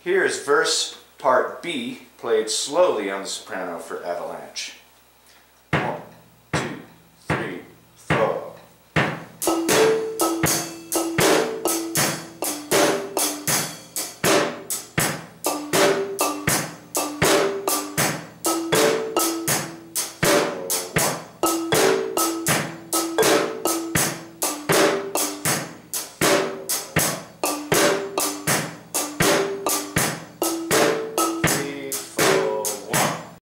Here is verse part B, played slowly on the soprano for Avalanche.